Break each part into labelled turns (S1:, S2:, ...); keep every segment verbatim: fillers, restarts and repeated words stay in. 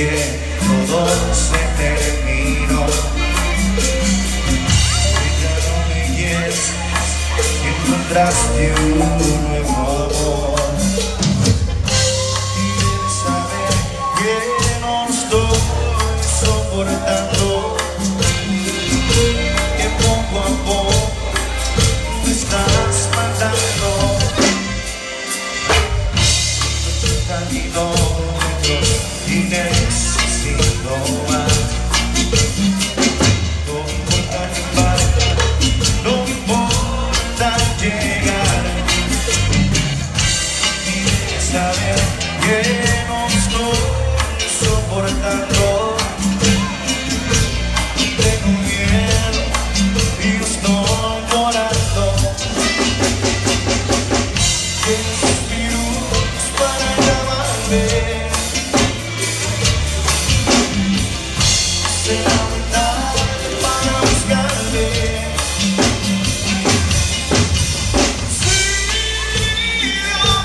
S1: que todo se terminó. Ya no me quieres, encontraste un nuevo amor. Y debes saber que no estoy soportando, que poco a poco me estás matando. ochenta kilómetros y necesito más. No me importa que parezca, no me importa llegar. Y debes saber que no estoy soportando. Tengo miedo y estoy llorando. Tienes minutos para llamarme. Será muy tarde para buscarme. Sí, yo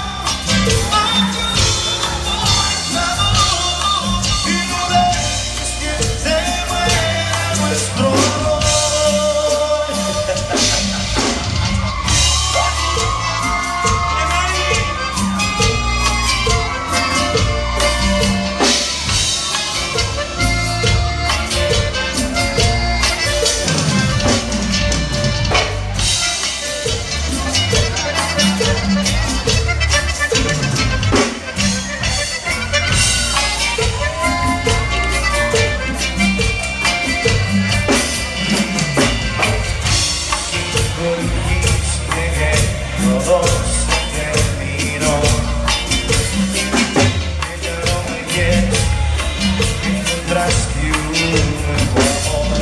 S1: y no dejes que se muera nuestro amor. Todo se terminó. Ella no me quiere, encontraste un nuevo amor.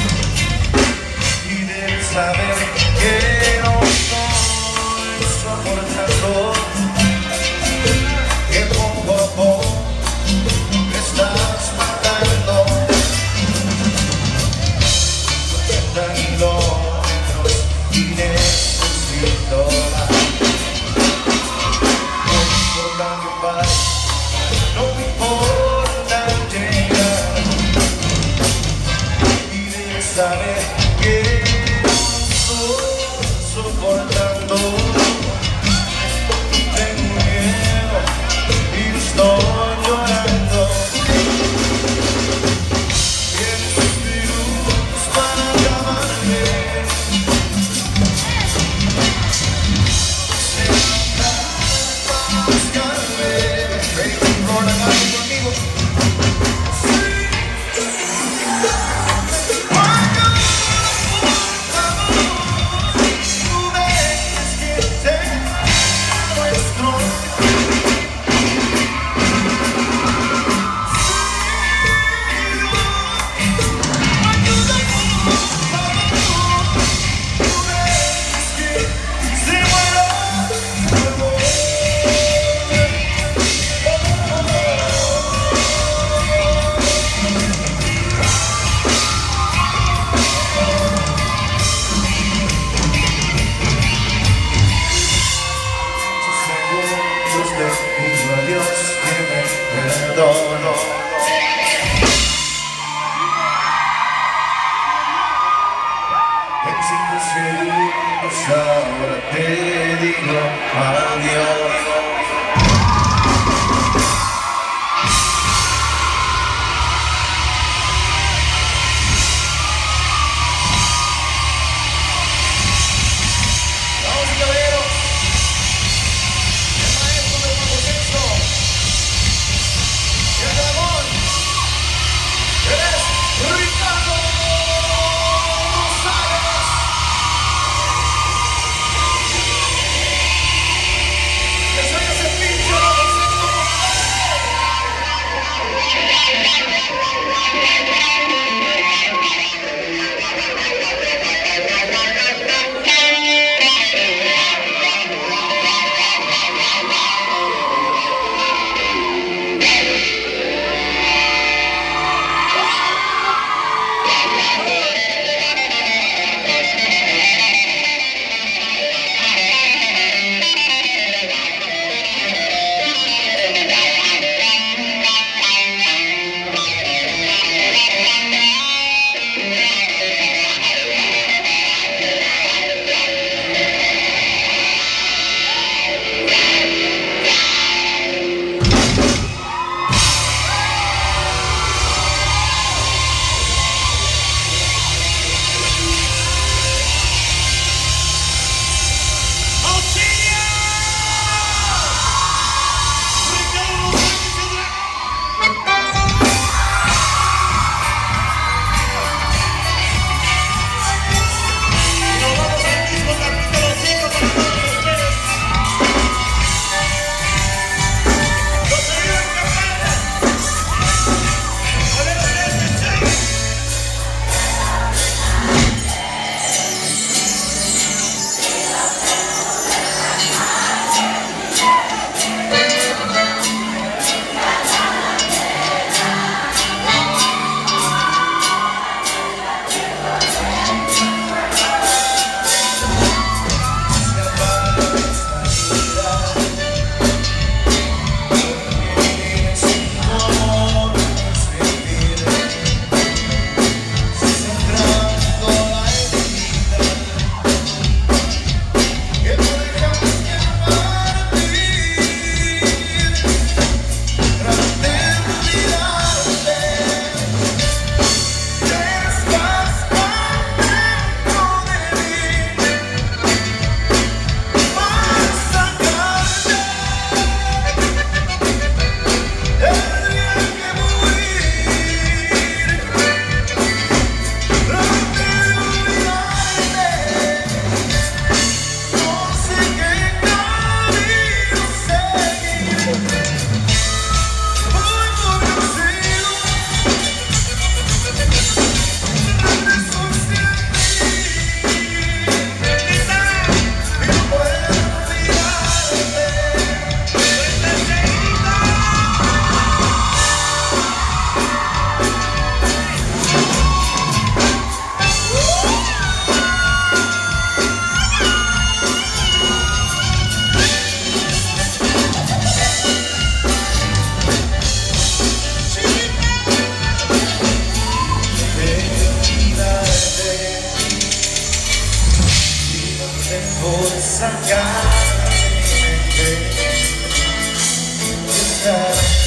S1: Y debes saber que no estoy soportando, que poco a poco me estás matando. ochenta kilómetros y necesito más. No me importa que pase, no me importa llegar. Y debes saber que no estoy soportando. Tengo miedo y estoy llorando. Tienes minutos para llamarme. Le pido a Dios que me perdone. En cinco segundos ahora te digo adiós. sacar de mi mente esa